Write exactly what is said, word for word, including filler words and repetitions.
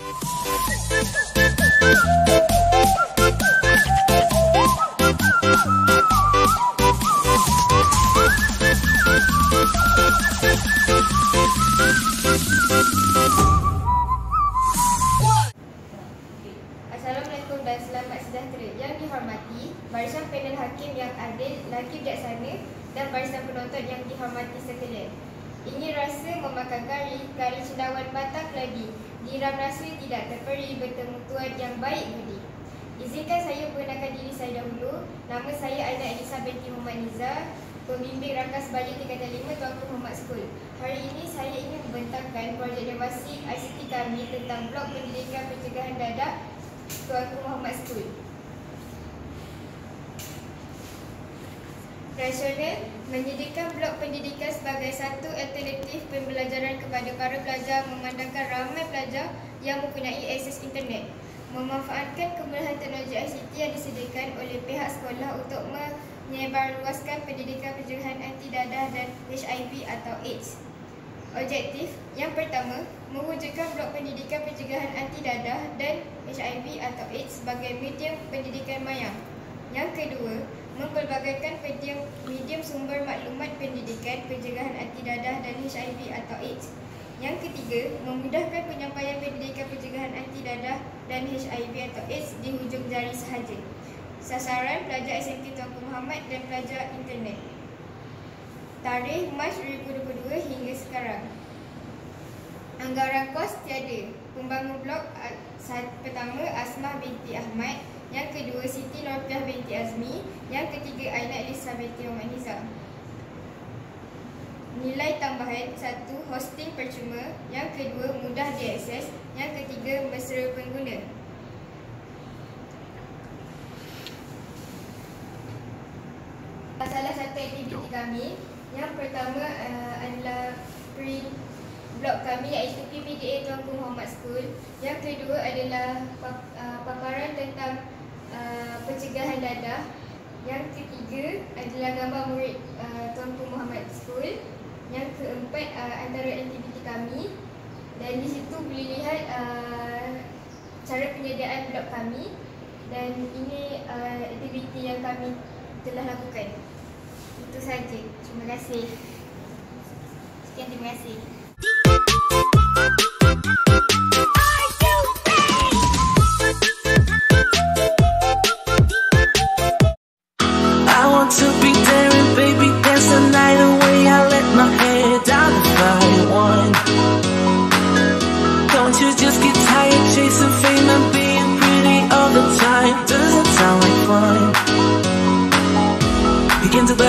Assalamualaikum dan selamat sejahtera. Yang dihormati barisan panel hakim yang adil, lagi bijaksana dan barisan penonton yang dihormati sekalian. Ingin rasa memakan kari, kari cendawan batang keladi, diram rasa tidak terperi, bertemu tuan yang baik budi. Izinkan saya memperkenalkan diri saya dahulu. Nama saya Aina Elisa binti Muhammad Niza, pembimbing rangka sebaya tingkatan lima Tuanku Muhammad School. Hari ini saya ingin membentangkan projek dewasi I C T kami tentang blok pendidikan pencegahan dadah Tuanku Muhammad School. Rasional menyediakan blok pendidikan sebagai satu alternatif pembelajaran kepada para pelajar memandangkan ramai pelajar yang mempunyai akses internet. Memanfaatkan kemudahan teknologi I C T yang disediakan oleh pihak sekolah untuk menyebarluaskan pendidikan pencegahan anti dadah dan H I V atau AIDS. Objektif yang pertama, mewujudkan blok pendidikan pencegahan anti dadah dan H I V atau AIDS sebagai medium pendidikan maya. Yang kedua, mempelbagaikan medium, medium sumber maklumat pendidikan pencegahan anti dadah dan H I V atau AIDS. Yang ketiga, memudahkan penyampaian pendidikan pencegahan anti dadah dan H I V atau AIDS di hujung jari sahaja. Sasaran pelajar S M K Tuanku Muhammad dan pelajar internet. Tarikh Mac dua ribu dua puluh dua hingga sekarang. Anggaran kos tiada. Pembangun blok pertama Asmah binti Ahmad, yang kedua Siti Norfiah binti Azmi, yang ketiga Aina Elisa binti Muhammad Niza. Nilai tambahan satu, hosting percuma, yang kedua mudah diakses, yang ketiga mesra pengguna. Salah satu aktiviti kami yang pertama uh, adalah print blog kami iaitu P P D A Tuanku Muhammad School. Yang kedua adalah pap, uh, paparan tentang uh, pencegahan dadah. Yang ketiga adalah gambar murid uh, Tuanku Muhammad School. Yang keempat uh, antara aktiviti kami, dan di situ boleh lihat uh, cara penyediaan blog kami, dan ini uh, aktiviti yang kami telah lakukan. Itu saja. Terima kasih. Sekian, terima kasih. I want to be daring, baby, dance the night away. I let my hair down if I want. Don't you just get tired chasing fame and being pretty all the time? Doesn't sound like fun. Begin to